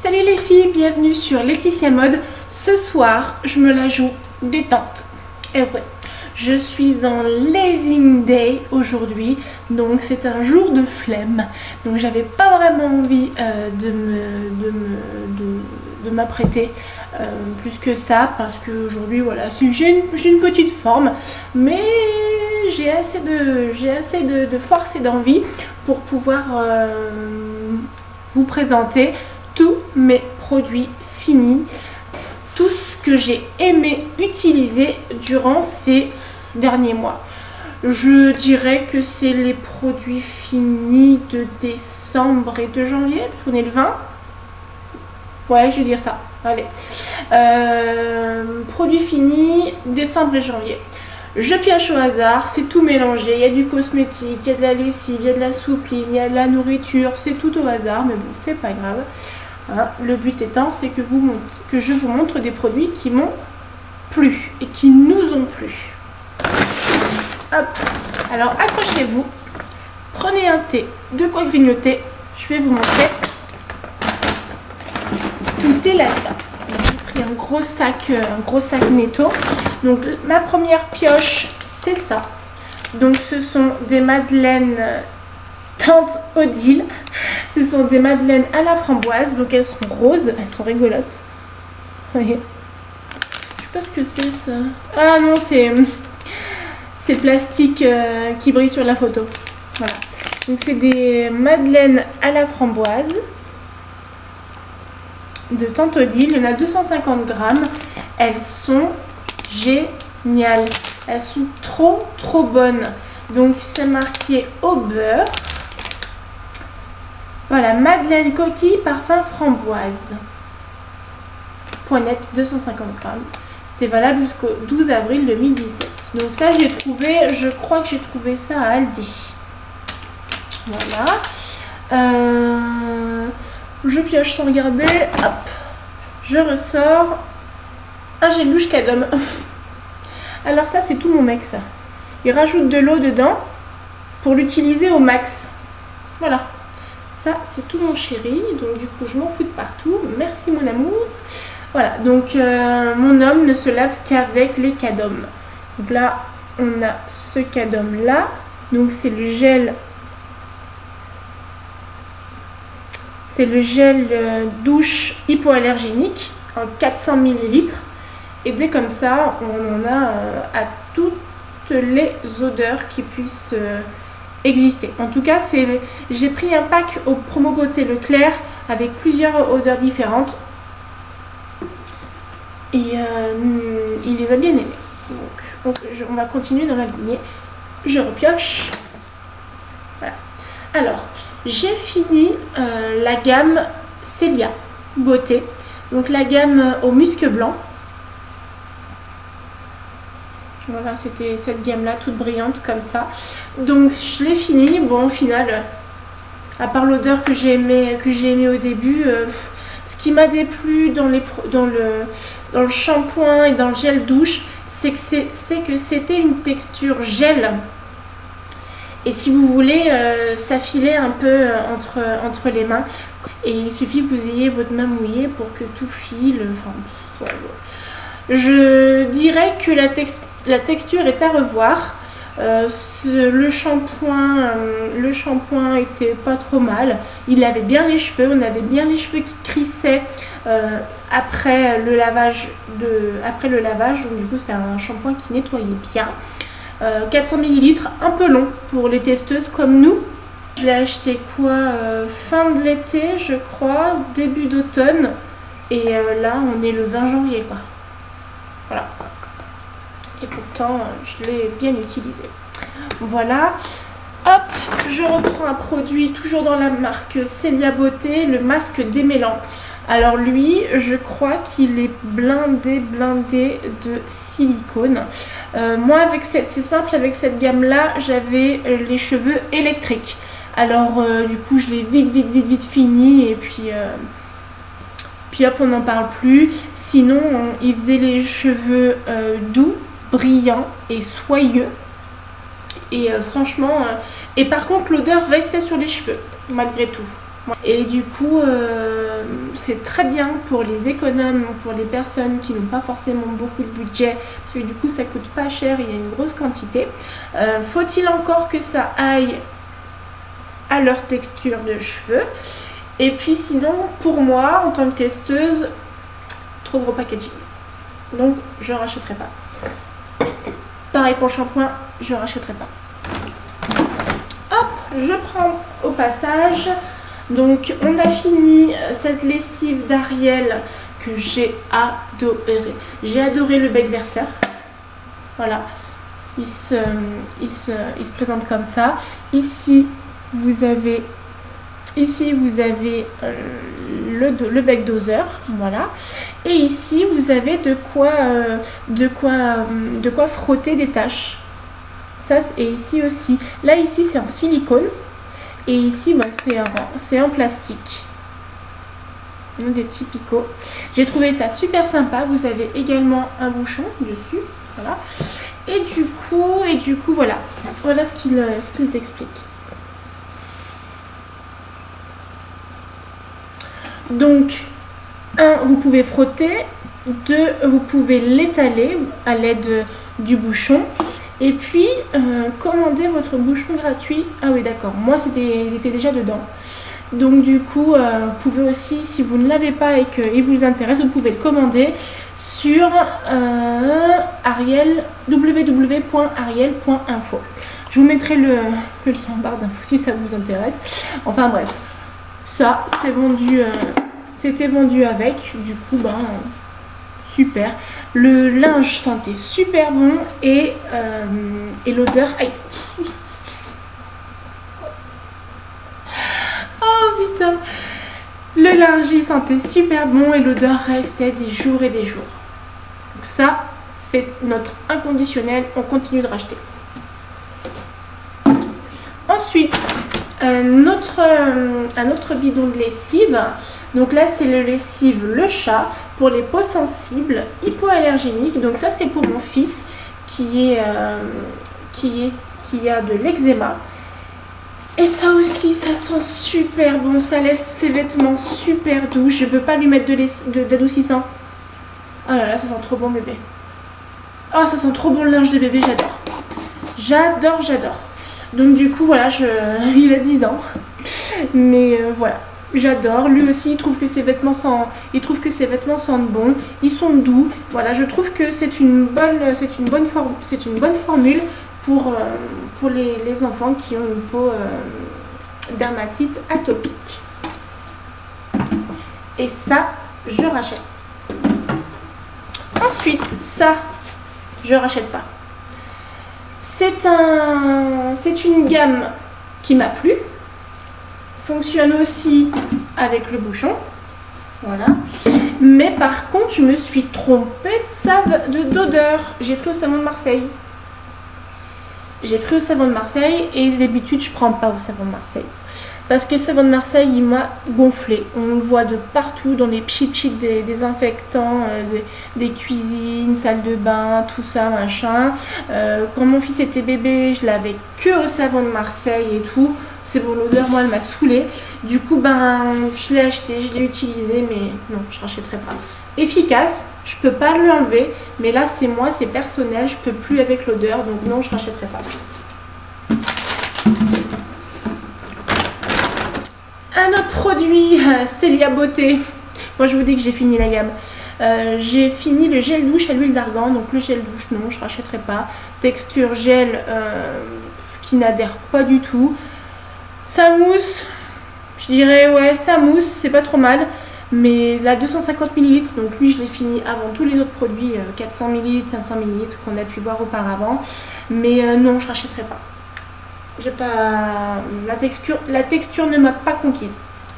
Salut les filles, bienvenue sur Laetitia Mode. Ce soir, je me la joue détente. Et ouais, je suis en lazy day aujourd'hui, donc c'est un jour de flemme. Donc j'avais pas vraiment envie de m'apprêter plus que ça, parce qu'aujourd'hui, voilà, j'ai une petite forme, mais j'ai assez de force et d'envie pour pouvoir vous présenter tous mes produits finis, tout ce que j'ai aimé utiliser durant ces derniers mois. Je dirais que c'est les produits finis de décembre et de janvier, parce qu'on est le 20. Ouais, je vais dire ça. Allez. Produits finis, décembre et janvier. Je pioche au hasard, c'est tout mélangé. Il y a du cosmétique, il y a de la lessive, il y a de la soupline, il y a de la nourriture. C'est tout au hasard, mais bon, c'est pas grave. Hein, le but étant, c'est que je vous montre des produits qui m'ont plu et qui nous ont plu. Hop. Alors accrochez-vous, prenez un thé, de quoi grignoter. Je vais vous montrer. Tout est là-dedans. J'ai pris un gros sac netto. Donc ma première pioche, c'est ça. Donc ce sont des madeleines Tante Odile. Ce sont des madeleines à la framboise. Donc elles sont roses, elles sont rigolotes. Voyez. Je sais pas ce que c'est ça. Ah non, c'est plastique qui brille sur la photo. Voilà. Donc c'est des madeleines à la framboise de Tante Odile. Il y en a 250 grammes. Elles sont géniales. Elles sont trop bonnes. Donc c'est marqué au beurre. Voilà, madeleine coquille parfum framboise. Point net, 250 grammes. C'était valable jusqu'au 12 avril 2017. Donc ça, j'ai trouvé, je crois que j'ai trouvé ça à Aldi. Voilà. Je pioche sans regarder. Hop. Je ressors un gel douche Cadom. Alors ça, c'est tout mon mec, ça. Il rajoute de l'eau dedans pour l'utiliser au max. Voilà. Ça, c'est tout mon chéri. Donc du coup, je m'en fous de partout. Merci mon amour. Voilà, donc mon homme ne se lave qu'avec les Cadom. Donc là, on a ce Cadom là. Donc c'est le gel. C'est le gel douche hypoallergénique en 400 ml. Et dès comme ça, on en a à toutes les odeurs qui puissent exister. En tout cas, j'ai pris un pack au Promo Beauté Leclerc avec plusieurs odeurs différentes. Et il les a bien aimés. Donc on va continuer dans la lignée. Je repioche. Voilà. Alors, j'ai fini la gamme Célia Beauté. Donc la gamme au musc blanc. Voilà, c'était cette gamme-là, toute brillante comme ça. Donc je l'ai fini. Bon, au final, à part l'odeur que j'ai aimé au début, ce qui m'a déplu dans le shampoing et dans le gel douche, c'est que c'était une texture gel. Et si vous voulez, ça filait un peu entre les mains. Et il suffit que vous ayez votre main mouillée pour que tout file. Enfin, voilà. Je dirais que la texture est à revoir. Le shampoing était pas trop mal. Il avait bien les cheveux. On avait bien les cheveux qui crissaient après le lavage. Donc du coup, c'était un shampoing qui nettoyait bien. 400 ml, un peu long pour les testeuses comme nous. Je l'ai acheté quoi fin de l'été, je crois, début d'automne. Et là, on est le 20 janvier, quoi. Voilà. Et pourtant, je l'ai bien utilisé. Voilà. Hop, je reprends un produit toujours dans la marque Célia Beauté, le masque démêlant. Alors lui, je crois qu'il est blindé de silicone. Moi, c'est simple, avec cette gamme-là, j'avais les cheveux électriques. Alors du coup, je l'ai vite fini et puis hop, on n'en parle plus. Sinon, il faisait les cheveux doux, brillants et soyeux. Et franchement, et par contre, l'odeur restait sur les cheveux, malgré tout. Et du coup, c'est très bien pour les économes, pour les personnes qui n'ont pas forcément beaucoup de budget, parce que du coup, ça coûte pas cher, il y a une grosse quantité. Faut-il encore que ça aille à leur texture de cheveux? Et puis sinon, pour moi, en tant que testeuse, trop gros packaging. Donc, je ne rachèterai pas. Pareil pour le shampoing, je ne rachèterai pas. Hop, je prends au passage. Donc, on a fini cette lessive d'Ariel que j'ai adoré. J'ai adoré le bec verseur. Voilà. Il se présente comme ça. Ici, vous avez le bec doseur, voilà. Et ici, vous avez de quoi frotter des taches. Ça, et ici aussi. Là, ici, c'est en silicone. Et ici, bah, c'est en plastique. Des petits picots. J'ai trouvé ça super sympa. Vous avez également un bouchon dessus. Voilà. Et du coup, voilà. Voilà ce qu'ils expliquent. Donc, 1, vous pouvez frotter. 2, vous pouvez l'étaler à l'aide du bouchon. Et puis, commandez votre bouchon gratuit. Ah oui, d'accord. Moi, il était déjà dedans. Donc, du coup, vous pouvez aussi, si vous ne l'avez pas et qu'il vous intéresse, vous pouvez le commander sur www.ariel.info. Je vous mettrai le lien en barre d'infos si ça vous intéresse. Enfin, bref. Ça, c'est vendu. C'était vendu avec. Du coup, ben, super. Le linge sentait super bon et l'odeur. Aïe. Oh putain. Le linge il sentait super bon et l'odeur restait des jours et des jours. Donc ça, c'est notre inconditionnel. On continue de racheter. Ensuite, un autre bidon de lessive. Donc là, c'est le lessive Le Chat pour les peaux sensibles, hypoallergéniques. Donc ça, c'est pour mon fils qui a de l'eczéma. Et ça aussi, ça sent super bon. Ça laisse ses vêtements super doux. Je ne peux pas lui mettre d'adoucissant. Oh là là, ça sent trop bon, bébé. Oh, ça sent trop bon le linge de bébé, j'adore. J'adore, j'adore. Donc du coup, voilà, il a 10 ans. Mais voilà. J'adore. Lui aussi, il trouve que ses vêtements sentent bon. Ils sont doux. Voilà, je trouve que c'est une bonne formule pour les enfants qui ont une peau dermatite atopique. Et ça, je rachète. Ensuite, ça, je rachète pas. C'est une gamme qui m'a plu. Fonctionne aussi avec le bouchon, voilà. Mais par contre, je me suis trompée d'odeur. J'ai pris au savon de Marseille. Et d'habitude, je prends pas au savon de Marseille. Parce que le savon de Marseille, il m'a gonflé. On le voit de partout, dans les pchit des désinfectants, des cuisines, salles de bain, tout ça, machin. Quand mon fils était bébé, je l'avais que au savon de Marseille et tout. C'est bon, l'odeur, moi, elle m'a saoulée. Du coup, ben, je l'ai acheté, je l'ai utilisé, mais non, je rachèterai pas. Efficace, je peux pas lui enlever, mais là, c'est moi, c'est personnel, je peux plus avec l'odeur, donc non, je rachèterai pas. Un autre produit, Célia Beauté. Moi, je vous dis que j'ai fini la gamme. J'ai fini le gel douche à l'huile d'argan, donc le gel douche, non, je rachèterai pas. Texture gel qui n'adhère pas du tout. Ça mousse, je dirais ouais, ça mousse, c'est pas trop mal. Mais là, 250 ml, donc lui, je l'ai fini avant tous les autres produits, 400 ml, 500 ml qu'on a pu voir auparavant. Mais non, je rachèterai pas. J'ai pas la texture ne m'a pas conquise.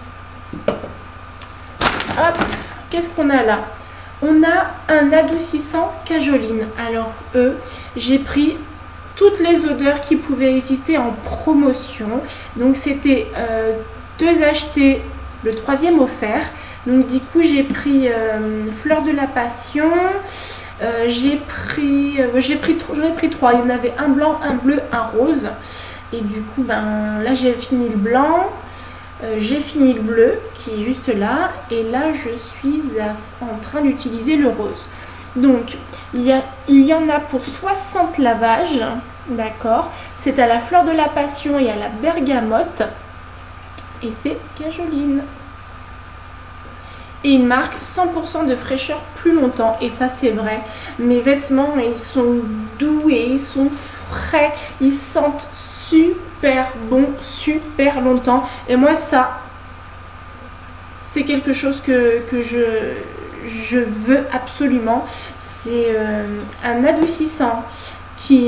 Hop, qu'est-ce qu'on a là? On a un adoucissant cajoline. Alors j'ai pris toutes les odeurs qui pouvaient exister en promotion. Donc c'était 2 achetés, le 3e offert. Donc du coup j'ai pris Fleur de la Passion. J'en ai pris 3. Il y en avait un blanc, un bleu, un rose. Et du coup ben là j'ai fini le blanc. J'ai fini le bleu qui est juste là et là je suis en train d'utiliser le rose. Donc il y en a pour 60 lavages, d'accord. C'est à la fleur de la passion et à la bergamote et c'est Cajoline. Et il marque 100% de fraîcheur plus longtemps et ça c'est vrai. Mes vêtements ils sont doux et ils sont frais, ils sentent super bon, super longtemps. Et moi ça, c'est quelque chose que je veux absolument. C'est un adoucissant qui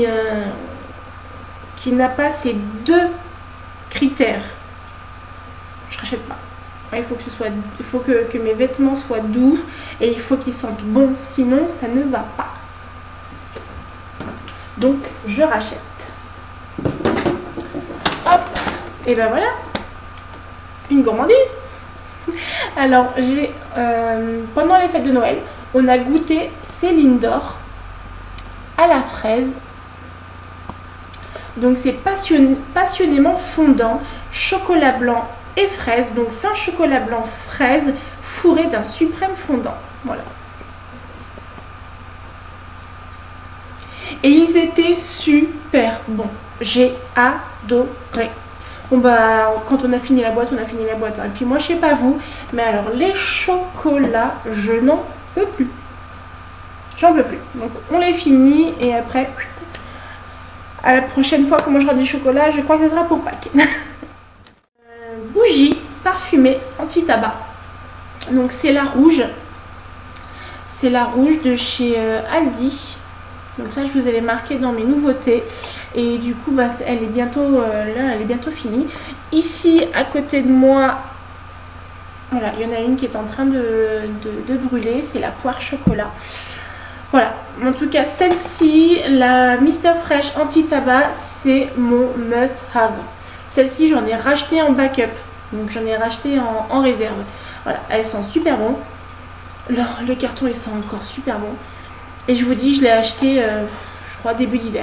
n'a pas ces deux critères. Je rachète pas. Il faut que mes vêtements soient doux et il faut qu'ils sentent bon, sinon ça ne va pas. Donc je rachète. Hop, et ben voilà, une gourmandise. Alors j'ai pendant les fêtes de Noël, on a goûté Céline d'Or à la fraise. Donc c'est passionnément fondant, chocolat blanc et fraise, donc fin chocolat blanc fraise fourré d'un suprême fondant. Voilà. Et ils étaient super bons. J'ai adoré. Bon bah quand on a fini la boîte, on a fini la boîte. Et puis moi je sais pas vous, mais alors les chocolats, je n'en peux plus. J'en peux plus. Donc on les finit et après, à la prochaine fois qu'on mangera des chocolats, je crois que ça sera pour Pâques. Bougie parfumée anti-tabac. Donc c'est la rouge. C'est la rouge de chez Aldi. Donc là je vous avais marqué dans mes nouveautés. Et du coup bah, elle est bientôt là, elle est bientôt finie. Ici à côté de moi, voilà, il y en a une qui est en train de brûler. C'est la poire chocolat. Voilà, en tout cas celle-ci, la Mr Fresh anti-tabac, c'est mon must have. Celle-ci j'en ai racheté en backup, donc j'en ai racheté en réserve. Voilà, elle sent super bon. Le carton il sent encore super bon. Et je vous dis, je l'ai acheté, je crois, début d'hiver.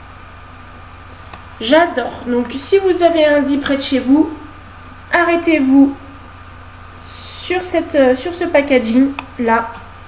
J'adore. Donc si vous avez un Aldi près de chez vous, arrêtez-vous sur ce packaging là.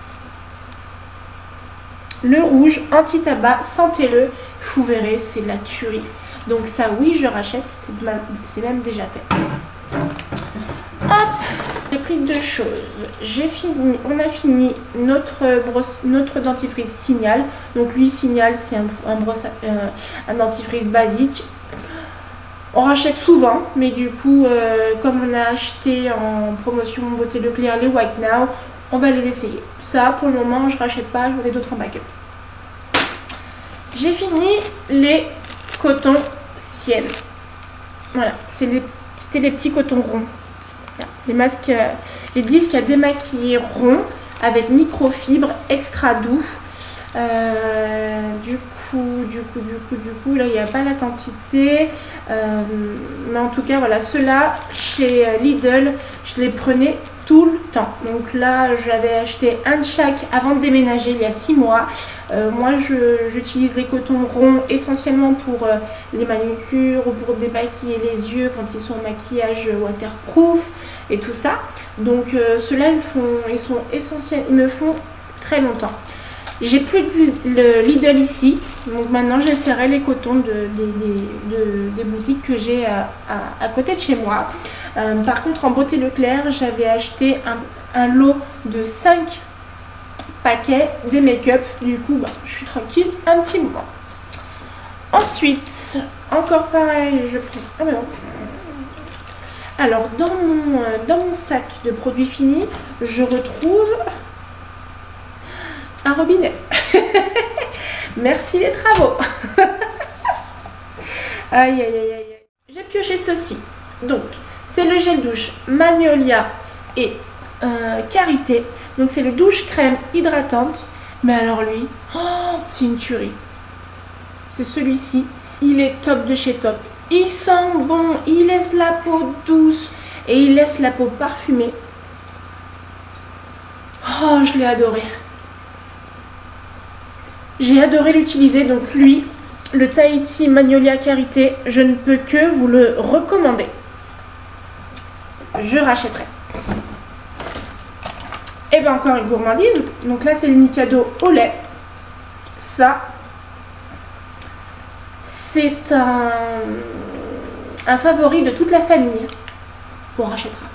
Le rouge anti-tabac, sentez-le, vous verrez, c'est de la tuerie. Donc ça oui, je rachète, c'est même déjà fait. Hop, j'ai pris deux choses. On a fini notre dentifrice Signal. Donc lui Signal, c'est un dentifrice basique. On rachète souvent, mais du coup, comme on a acheté en promotion Beauté Leclerc les White Now, on va les essayer. Ça, pour le moment, je rachète pas, j'en ai d'autres en backup. J'ai fini les cotons Sienne. Voilà, c'était les petits cotons ronds. Les masques, les disques à démaquiller ronds avec microfibre extra doux. Du coup, là il n'y a pas la quantité, mais en tout cas voilà, ceux-là chez Lidl, je les prenais tout le temps. Donc là j'avais acheté un de chaque avant de déménager il y a 6 mois. Moi j'utilise les cotons ronds essentiellement pour les manucures ou pour démaquiller les yeux quand ils sont en maquillage waterproof et tout ça. Donc ceux-là ils sont essentiels, ils me font très longtemps. J'ai plus de Lidl ici, donc maintenant j'essaierai les cotons des boutiques que j'ai à côté de chez moi. Par contre en Beauté Leclerc, j'avais acheté un lot de 5 paquets des make-up. Du coup, bah, je suis tranquille un petit moment. Ensuite, encore pareil, je prends... Ah mais non. Alors dans mon sac de produits finis, je retrouve... un robinet. Merci les travaux. Aïe aïe aïe aïe. J'ai pioché ceci. Donc c'est le gel douche Magnolia et Karité. Donc c'est le douche crème hydratante. Mais alors lui, oh, c'est une tuerie. C'est celui-ci. Il est top de chez top. Il sent bon. Il laisse la peau douce et il laisse la peau parfumée. Oh, je l'ai adoré. J'ai adoré l'utiliser, donc lui, le Tahiti Magnolia Karité, je ne peux que vous le recommander. je rachèterai. Et bien encore une gourmandise. Donc là c'est le Mikado au lait. Ça, c'est un favori de toute la famille. On rachètera.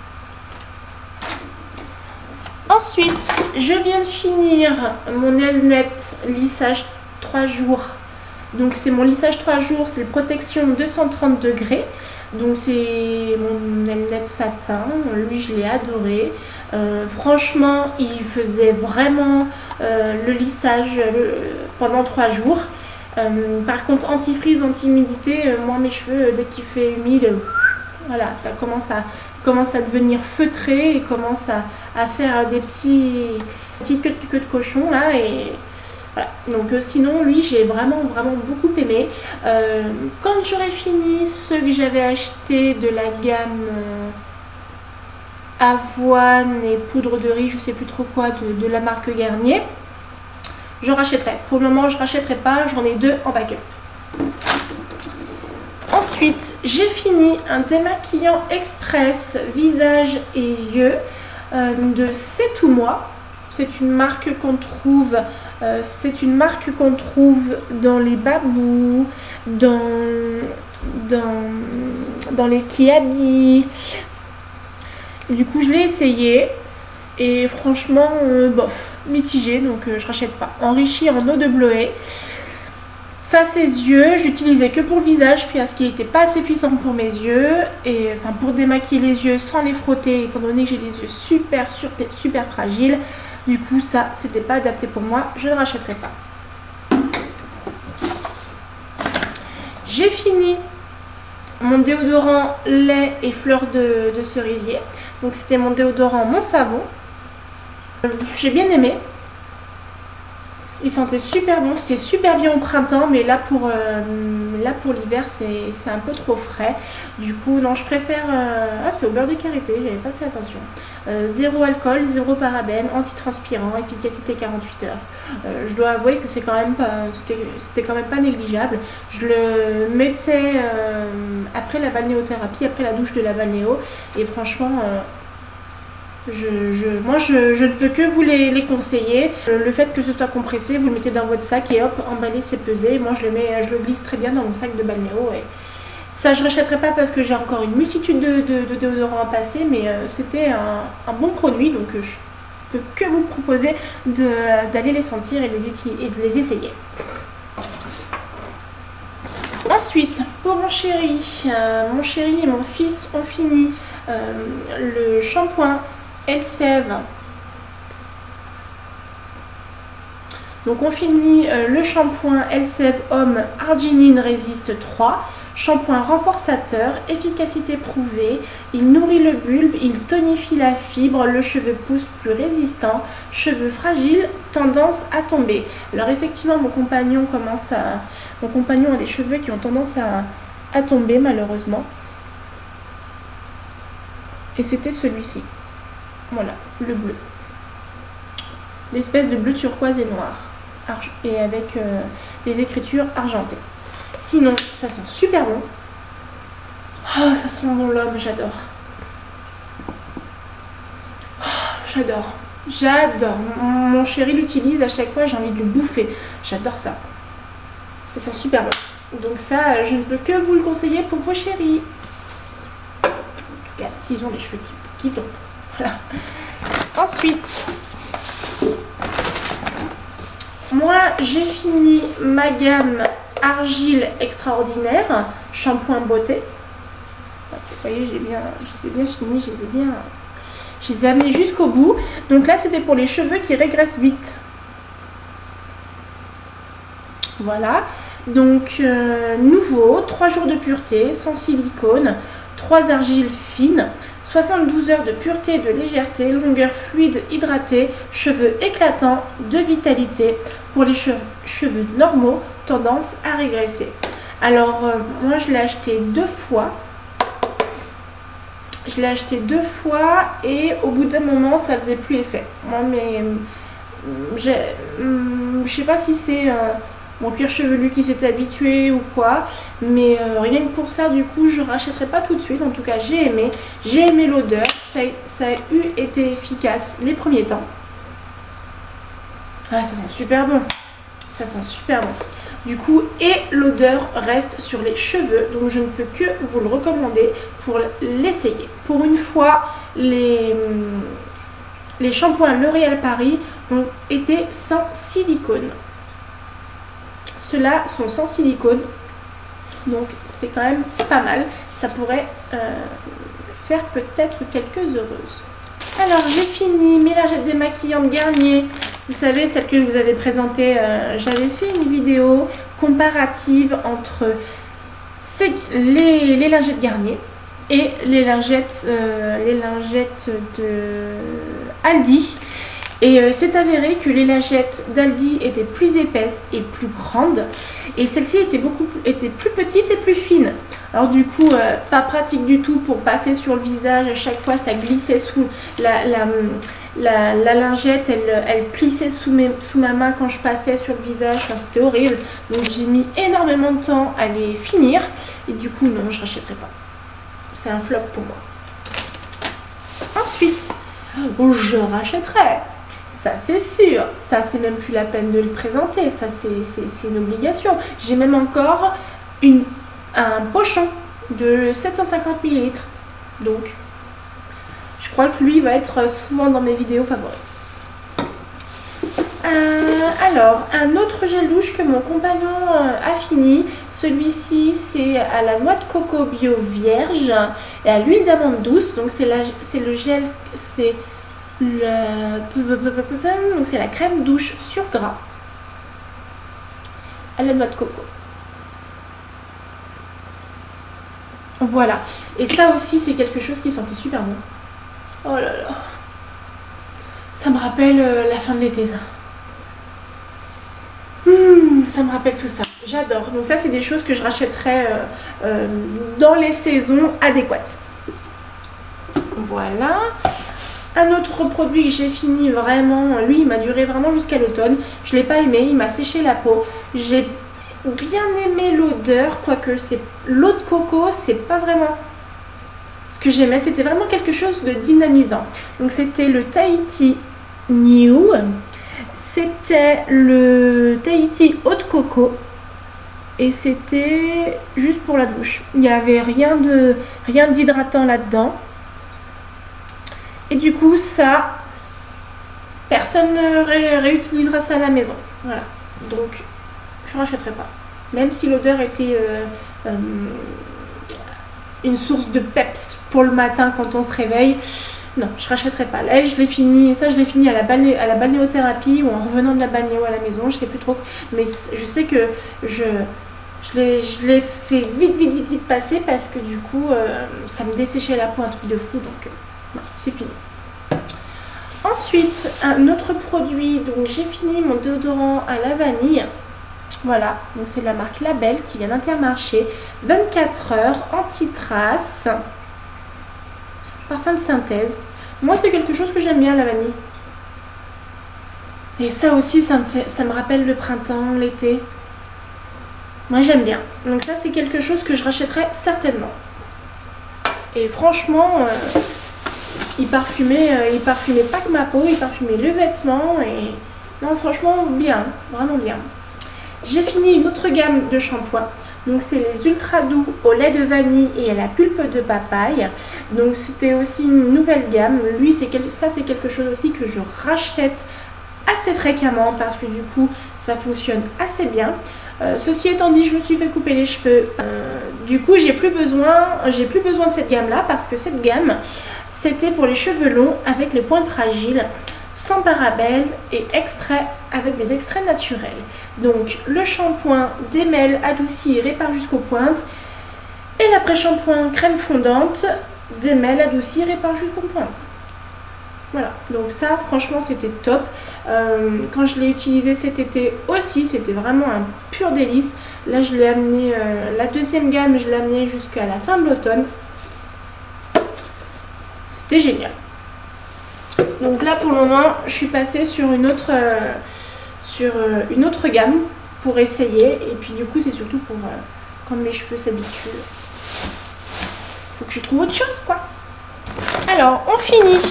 Ensuite, je viens de finir mon Elnet lissage 3 jours. Donc c'est mon lissage 3 jours, c'est protection 230 degrés. Donc c'est mon Elnet satin, lui je l'ai adoré. Franchement, il faisait vraiment le lissage pendant 3 jours. Par contre, antifreeze, anti-humidité, moi mes cheveux, dès qu'il fait humide, voilà, ça commence à devenir feutré et commence à faire des petites queues de cochon là. Et voilà. Donc sinon, lui, j'ai vraiment beaucoup aimé. Quand j'aurai fini ceux que j'avais achetés de la gamme avoine et poudre de riz, je sais plus trop quoi, de la marque Garnier, je rachèterai. Pour le moment, je rachèterai pas, j'en ai 2 en backup. Ensuite, j'ai fini un démaquillant express visage et yeux de C'est Tout Moi. C'est une marque qu'on trouve, dans les Babou, dans les Kiabi. Du coup, je l'ai essayé et franchement, bof, mitigé, donc je rachète pas. Enrichi en eau de bleuet. Face et yeux, j'utilisais que pour le visage parce qu'il n'était pas assez puissant pour mes yeux et enfin pour démaquiller les yeux sans les frotter étant donné que j'ai les yeux super fragiles. Du coup ça c'était pas adapté pour moi, je ne rachèterai pas. J'ai fini mon déodorant lait et fleurs de cerisier. Donc c'était mon déodorant Mon Savon. J'ai bien aimé. Il sentait super bon, c'était super bien au printemps, mais là pour l'hiver c'est un peu trop frais. Du coup non, je préfère... Ah, c'est au beurre de karité, j'avais pas fait attention. 0 alcool, 0 parabène, antitranspirant, efficacité 48 heures. Je dois avouer que c'est quand même pas, c'était quand même pas négligeable. Je le mettais après la balnéothérapie, après la douche de la balnéo, et franchement... moi je ne peux que vous les conseiller. Le fait que ce soit compressé, vous le mettez dans votre sac et hop, emballé, c'est pesé. Moi je le glisse très bien dans mon sac de balnéo et ça je rachèterai pas parce que j'ai encore une multitude de déodorants à passer, mais c'était un bon produit, donc je peux que vous proposer d'aller les sentir et de les essayer. Ensuite, pour mon chéri et mon fils ont fini le shampoing Elseve. Donc on finit le shampoing Elseve Homme Arginine Résiste 3. Shampoing renforçateur, efficacité prouvée, il nourrit le bulbe, il tonifie la fibre, le cheveu pousse plus résistant, cheveux fragiles, tendance à tomber. Alors effectivement mon compagnon a des cheveux qui ont tendance à tomber malheureusement. Et c'était celui-ci. Voilà, le bleu. L'espèce de bleu turquoise et noir. Et avec les écritures argentées. Sinon, ça sent super bon. Oh, ça sent bon l'homme, j'adore. Oh, j'adore. J'adore. Mon chéri l'utilise à chaque fois, j'ai envie de le bouffer. J'adore ça. Ça sent super bon. Donc ça, je ne peux que vous le conseiller pour vos chéris. En tout cas, s'ils ont les cheveux qui tombent. Voilà. Ensuite, moi j'ai fini ma gamme argile extraordinaire, shampoing beauté. Vous voyez, je les ai bien finis, je les ai amenés jusqu'au bout. Donc là c'était pour les cheveux qui régressent vite. Voilà. Donc nouveau, 3 jours de pureté, sans silicone, 3 argiles fines. 72 heures de pureté et de légèreté, longueur fluide hydratée, cheveux éclatants, de vitalité pour les cheveux normaux, tendance à régresser. Alors moi je l'ai acheté 2 fois. Je l'ai acheté 2 fois et au bout d'un moment ça faisait plus effet. Moi mais je sais pas si c'est mon cuir chevelu qui s'est habitué ou quoi. Mais rien que pour ça, du coup, je rachèterai pas tout de suite. En tout cas, j'ai aimé l'odeur. Ça a eu été efficace les premiers temps. Ah, ça sent super bon. Ça sent super bon. Du coup, et l'odeur reste sur les cheveux. Donc, je ne peux que vous le recommander pour l'essayer. Pour une fois, les shampoings L'Oréal Paris ont été sans silicone. Ceux-là sont sans silicone. Donc, c'est quand même pas mal. Ça pourrait faire peut-être quelques heureuses. Alors, j'ai fini mes lingettes démaquillantes Garnier. Vous savez, celle que je vous avais présentée, j'avais fait une vidéo comparative entre les lingettes Garnier et les lingettes de Aldi. Et c'est avéré que les lingettes d'Aldi étaient plus épaisses et plus grandes. Et celle-ci était plus petite et plus fine. Alors du coup, pas pratique du tout pour passer sur le visage. À chaque fois, ça glissait sous la lingette, elle plissait sous ma main quand je passais sur le visage. Enfin, c'était horrible. Donc j'ai mis énormément de temps à les finir. Et du coup, non, je rachèterai pas. C'est un flop pour moi. Ensuite, je rachèterai. Ça c'est sûr, ça c'est même plus la peine de le présenter, ça c'est une obligation. J'ai même encore un pochon de 750 ml. Donc je crois que lui va être souvent dans mes vidéos favoris. Alors, un autre gel douche que mon compagnon a fini. Celui-ci c'est à la noix de coco bio vierge et à l'huile d'amande douce. Donc c'est le gel, c'est donc c'est la crème douche sur gras à la noix de coco. Voilà. Et ça aussi c'est quelque chose qui sentait super bon. Oh là là. Ça me rappelle la fin de l'été ça. Ça me rappelle tout ça. J'adore. Donc ça c'est des choses que je rachèterai dans les saisons adéquates. Voilà. Un autre produit que j'ai fini vraiment, lui il m'a duré vraiment jusqu'à l'automne. Je ne l'ai pas aimé, il m'a séché la peau. J'ai bien aimé l'odeur, quoique c'est l'eau de coco, c'est pas vraiment ce que j'aimais. C'était vraiment quelque chose de dynamisant. Donc c'était le Tahiti New. C'était le Tahiti eau de coco. Et c'était juste pour la douche. Il n'y avait rien d'hydratant là-dedans. Et du coup, ça, personne ne réutilisera ça à la maison. Voilà. Donc, je ne rachèterai pas. Même si l'odeur était une source de peps pour le matin quand on se réveille. Non, je ne rachèterai pas. Là, je l'ai fini. Ça, je l'ai fini à la balnéothérapie ou en revenant de la balnéo à la maison. Je ne sais plus trop. Mais je sais que je l'ai fait vite passer parce que du coup, ça me desséchait la peau, un truc de fou. Donc, non, c'est fini. Ensuite, un autre produit, donc j'ai fini mon déodorant à la vanille. Voilà, donc c'est de la marque Label qui vient d'Intermarché. 24 heures, anti-trace, parfum de synthèse. Moi, c'est quelque chose que j'aime bien, la vanille. Et ça aussi, ça me rappelle le printemps, l'été. Moi, j'aime bien. Donc ça, c'est quelque chose que je rachèterai certainement. Et franchement... il parfumait pas que ma peau, il parfumait le vêtement et non franchement bien, vraiment bien. J'ai fini une autre gamme de shampoings. Donc c'est les ultra doux au lait de vanille et à la pulpe de papaye. Donc c'était aussi une nouvelle gamme. Lui ça c'est quelque chose aussi que je rachète assez fréquemment parce que du coup ça fonctionne assez bien. Ceci étant dit, je me suis fait couper les cheveux. Du coup, j'ai plus besoin de cette gamme-là parce que cette gamme, c'était pour les cheveux longs avec les pointes fragiles, sans parabènes et avec des extraits naturels. Donc, le shampoing démêle, adoucit, répare jusqu'aux pointes. Et l'après-shampoing crème fondante démêle, adoucit, répare jusqu'aux pointes. Voilà, donc ça franchement c'était top. Quand je l'ai utilisé cet été aussi, c'était vraiment un pur délice. Là je l'ai amené, la deuxième gamme je l'ai amené jusqu'à la fin de l'automne. C'était génial. Donc là pour le moment je suis passée sur une autre gamme. pour essayer. Et puis du coup c'est surtout pour quand mes cheveux s'habituent. Faut que je trouve autre chose quoi. Alors on finit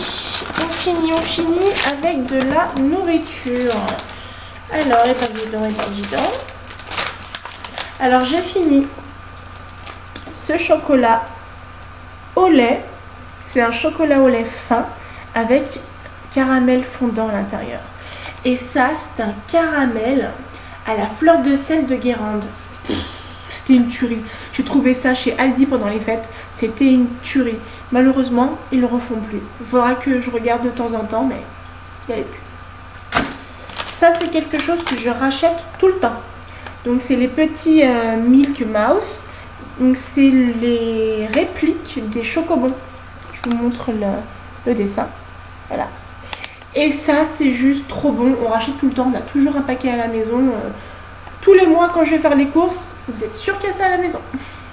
avec de la nourriture. Alors les pas. Alors j'ai fini ce chocolat au lait. C'est un chocolat au lait fin avec caramel fondant à l'intérieur. Et ça, c'est un caramel à la fleur de sel de Guérande. C'était une tuerie. J'ai trouvé ça chez Aldi pendant les fêtes. C'était une tuerie. Malheureusement, ils ne le refont plus. Il faudra que je regarde de temps en temps, mais il n'y avait plus. Ça, c'est quelque chose que je rachète tout le temps. Donc, c'est les petits Milk Mouse. Donc, c'est les répliques des chocobons. Je vous montre le dessin. Voilà. Et ça, c'est juste trop bon. On rachète tout le temps. On a toujours un paquet à la maison. Tous les mois, quand je vais faire les courses, vous êtes sûr qu'il y a ça à la maison.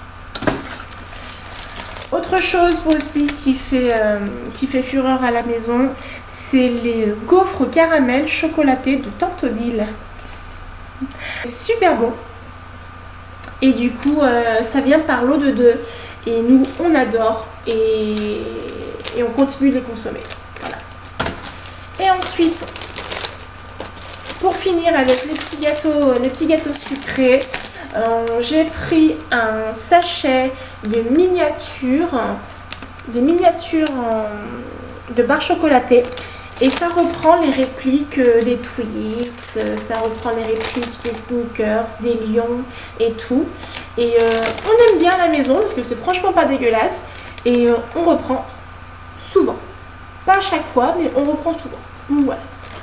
Autre chose aussi qui fait fureur à la maison, c'est les gaufres caramel chocolatés de Tantodile. Super bon. Et du coup, ça vient par lot de 2. Et nous, on adore. Et on continue de les consommer. Voilà. Et ensuite, pour finir avec les petits gâteaux sucrés, j'ai pris un sachet de miniatures, de barres chocolatées. Et ça reprend les répliques des Twix, ça reprend les répliques des Snickers, des Lions et tout. Et on aime bien à la maison parce que c'est franchement pas dégueulasse. Et on reprend souvent. Pas à chaque fois, mais on reprend souvent. Donc voilà.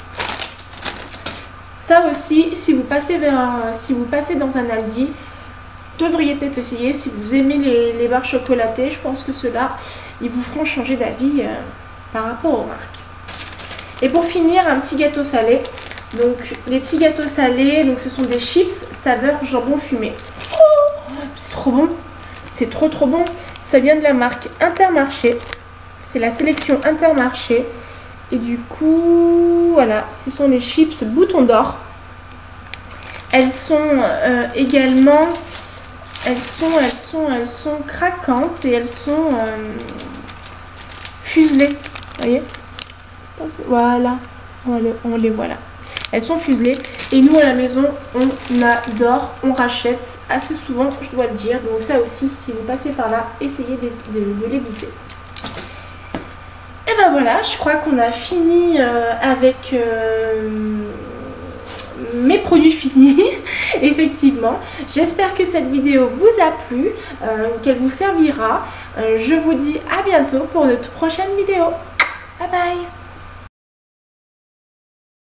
Ça aussi, si vous passez dans un Aldi, devriez peut-être essayer. Si vous aimez les barres chocolatées, je pense que ceux-là, ils vous feront changer d'avis par rapport aux marques. Et pour finir, un petit gâteau salé. Donc les petits gâteaux salés, donc ce sont des chips saveur jambon fumé. Oh, c'est trop bon. C'est trop bon. Ça vient de la marque Intermarché. C'est la sélection Intermarché. Et du coup, voilà, ce sont les chips Bouton d'Or. Elles sont également, elles sont craquantes et elles sont fuselées. Vous voyez? Voilà, on les voit là. Elles sont fuselées et nous à la maison, on adore, on rachète assez souvent, je dois le dire. Donc ça aussi, si vous passez par là, essayez de les goûter. Et ben voilà, je crois qu'on a fini avec mes produits finis, effectivement. J'espère que cette vidéo vous a plu, qu'elle vous servira. Je vous dis à bientôt pour notre prochaine vidéo. Bye bye!